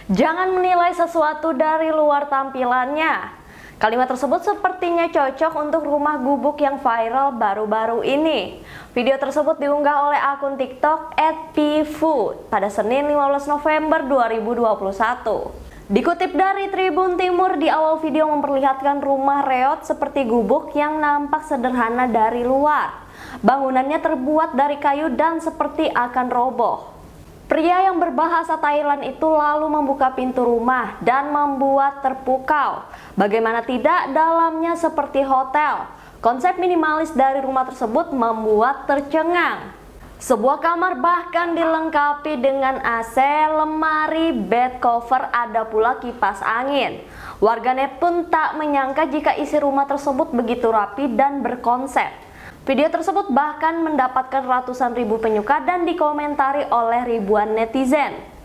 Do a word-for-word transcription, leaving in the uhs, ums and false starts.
Jangan menilai sesuatu dari luar tampilannya. Kalimat tersebut sepertinya cocok untuk rumah gubuk yang viral baru-baru ini. Video tersebut diunggah oleh akun TikTok at p food pada Senin lima belas November dua ribu dua puluh satu. Dikutip dari Tribun Timur, di awal video memperlihatkan rumah reot seperti gubuk yang nampak sederhana dari luar. Bangunannya terbuat dari kayu dan seperti akan roboh. Pria yang berbahasa Thailand itu lalu membuka pintu rumah dan membuat terpukau. Bagaimana tidak, dalamnya seperti hotel. Konsep minimalis dari rumah tersebut membuat tercengang. Sebuah kamar bahkan dilengkapi dengan A C, lemari, bed cover, ada pula kipas angin. Warganet pun tak menyangka jika isi rumah tersebut begitu rapi dan berkonsep. Video tersebut bahkan mendapatkan ratusan ribu penyuka dan dikomentari oleh ribuan netizen.